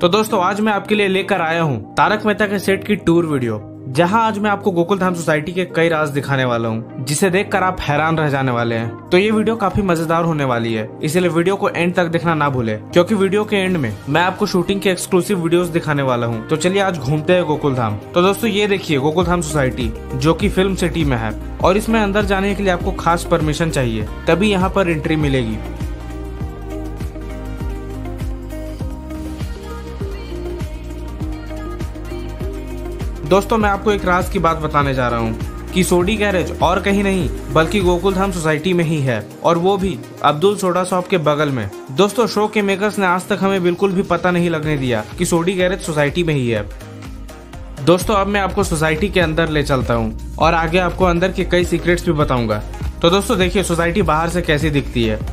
तो दोस्तों आज मैं आपके लिए लेकर आया हूँ तारक मेहता के सेट की टूर वीडियो, जहां आज मैं आपको गोकुलधाम सोसाइटी के कई राज दिखाने वाला हूं, जिसे देखकर आप हैरान रह जाने वाले हैं। तो ये वीडियो काफी मजेदार होने वाली है, इसलिए वीडियो को एंड तक देखना ना भूले, क्योंकि वीडियो के एंड में मैं आपको शूटिंग के एक्सक्लूसिव वीडियोस दिखाने वाला हूं। तो चलिए आज घूमते हैं गोकुलधाम। तो दोस्तों ये देखिए गोकुलधाम सोसाइटी, जो की फिल्म सिटी में है, और इसमें अंदर जाने के लिए आपको खास परमिशन चाहिए, तभी यहाँ पर एंट्री मिलेगी। दोस्तों मैं आपको एक राज की बात बताने जा रहा हूँ कि सोडी गैरेज और कहीं नहीं बल्कि गोकुलधाम सोसाइटी में ही है, और वो भी अब्दुल सोडा शॉप के बगल में। दोस्तों शो के मेकर्स ने आज तक हमें बिल्कुल भी पता नहीं लगने दिया कि सोडी गैरेज सोसाइटी में ही है। दोस्तों अब मैं आपको सोसाइटी के अंदर ले चलता हूँ और आगे आपको अंदर के कई सीक्रेट्स भी बताऊंगा। तो दोस्तों देखिए सोसाइटी बाहर से कैसी दिखती है।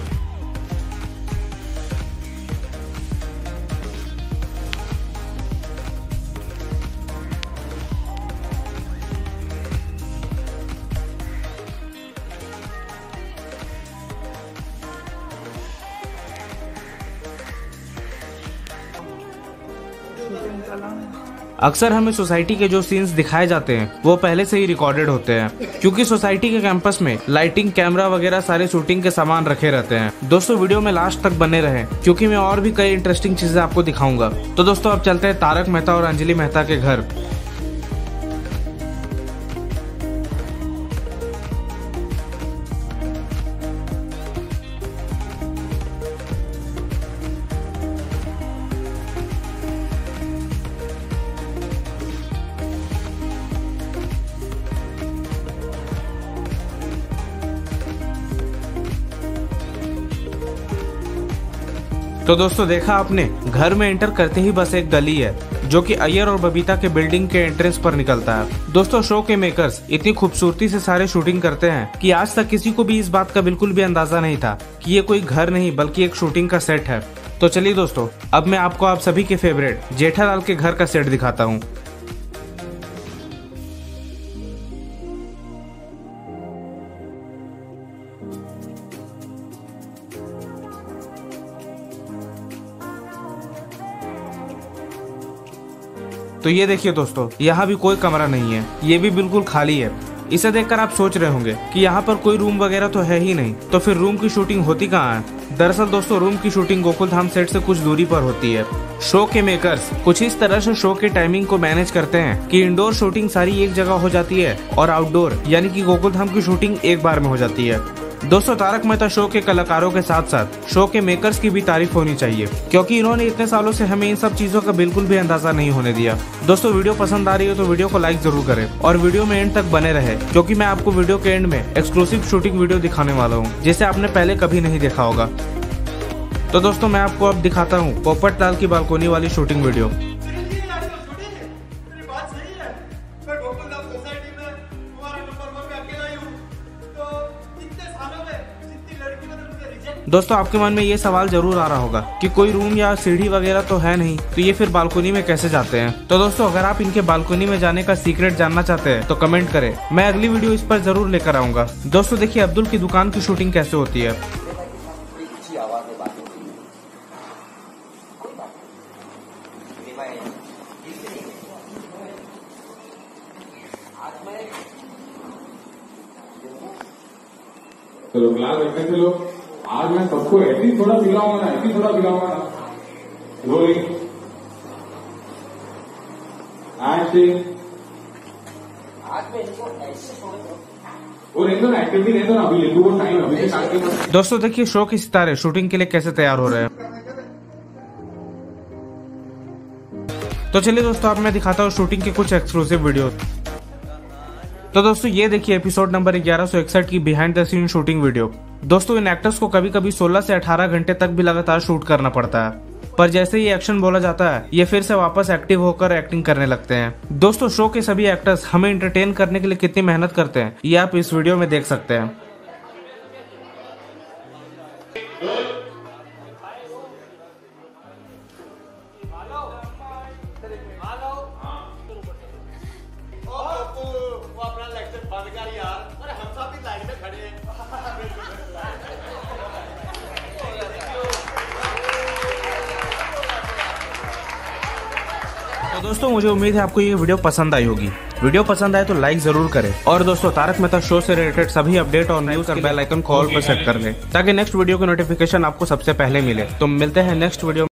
अक्सर हमें सोसाइटी के जो सीन्स दिखाए जाते हैं वो पहले से ही रिकॉर्डेड होते हैं, क्योंकि सोसाइटी के कैंपस में लाइटिंग, कैमरा वगैरह सारे शूटिंग के सामान रखे रहते हैं। दोस्तों वीडियो में लास्ट तक बने रहें, क्योंकि मैं और भी कई इंटरेस्टिंग चीजें आपको दिखाऊंगा। तो दोस्तों अब चलते हैं तारक मेहता और अंजलि मेहता के घर। तो दोस्तों देखा आपने, घर में एंटर करते ही बस एक गली है जो कि अय्यर और बबीता के बिल्डिंग के एंट्रेंस पर निकलता है। दोस्तों शो के मेकर्स इतनी खूबसूरती से सारे शूटिंग करते हैं कि आज तक किसी को भी इस बात का बिल्कुल भी अंदाजा नहीं था कि ये कोई घर नहीं बल्कि एक शूटिंग का सेट है। तो चलिए दोस्तों अब मैं आपको आप सभी के फेवरेट जेठालाल के घर का सेट दिखाता हूँ। तो ये देखिए दोस्तों, यहाँ भी कोई कमरा नहीं है, ये भी बिल्कुल खाली है। इसे देखकर आप सोच रहे होंगे कि यहाँ पर कोई रूम वगैरह तो है ही नहीं, तो फिर रूम की शूटिंग होती कहाँ है? दरअसल दोस्तों रूम की शूटिंग गोकुलधाम सेट से कुछ दूरी पर होती है। शो के मेकर्स कुछ इस तरह से शो के टाइमिंग को मैनेज करते हैं कि इंडोर शूटिंग सारी एक जगह हो जाती है और आउटडोर यानी कि गोकुलधाम की शूटिंग एक बार में हो जाती है। दोस्तों तारक मेहता शो के कलाकारों के साथ साथ शो के मेकर्स की भी तारीफ होनी चाहिए, क्योंकि इन्होंने इतने सालों से हमें इन सब चीजों का बिल्कुल भी अंदाजा नहीं होने दिया। दोस्तों वीडियो पसंद आ रही है तो वीडियो को लाइक जरूर करें और वीडियो में एंड तक बने रहे, क्योंकि मैं आपको वीडियो के एंड में एक्सक्लूसिव शूटिंग वीडियो दिखाने वाला हूँ, जिसे आपने पहले कभी नहीं देखा होगा। तो दोस्तों मैं आपको अब दिखाता हूँ पोपट लाल की बालकोनी वाली शूटिंग वीडियो। दोस्तों आपके मन में ये सवाल जरूर आ रहा होगा कि कोई रूम या सीढ़ी वगैरह तो है नहीं, तो ये फिर बालकोनी में कैसे जाते हैं? तो दोस्तों अगर आप इनके बालकोनी में जाने का सीक्रेट जानना चाहते हैं तो कमेंट करें, मैं अगली वीडियो इस पर जरूर लेकर आऊंगा। दोस्तों देखिए अब्दुल की दुकान की शूटिंग कैसे होती है। चलो क्लास रखने से लोग आज मैं सबको ऐसे ही थोड़ा पिलाऊंगा ना, ऐसे ही थोड़ा पिलाऊंगा ना। Rolling acting. आज मैं इनको ऐसे छोड़ दो और इनको एक्टिविटी नहीं दो ना, अभी लिखो वो टाइम अभी से स्टार्ट कर। दोस्तों देखिए शो के सितारे शूटिंग के लिए कैसे तैयार हो रहे हैं। तो चलिए दोस्तों अब मैं दिखाता हूँ शूटिंग के कुछ एक्सक्लूसिव वीडियो। तो दोस्तों ये देखिए एपिसोड नंबर 1161 की behind the scene shooting video. दोस्तों इन एक्टर्स को कभी कभी 16 से 18 घंटे तक भी लगातार शूट करना पड़ता है, पर जैसे ही एक्शन बोला जाता है ये फिर से वापस एक्टिव होकर एक्टिंग करने लगते हैं। दोस्तों शो के सभी एक्टर्स हमें एंटरटेन करने के लिए कितनी मेहनत करते हैं ये आप इस वीडियो में देख सकते हैं। तो दोस्तों मुझे उम्मीद है आपको ये वीडियो पसंद आई होगी। वीडियो पसंद आए तो लाइक जरूर करें और दोस्तों तारक मेहता शो से रिलेटेड सभी अपडेट और न्यूज और बेल आइकन कॉल पर सेट कर लें ताकि नेक्स्ट वीडियो की नोटिफिकेशन आपको सबसे पहले मिले। तो मिलते हैं नेक्स्ट वीडियो।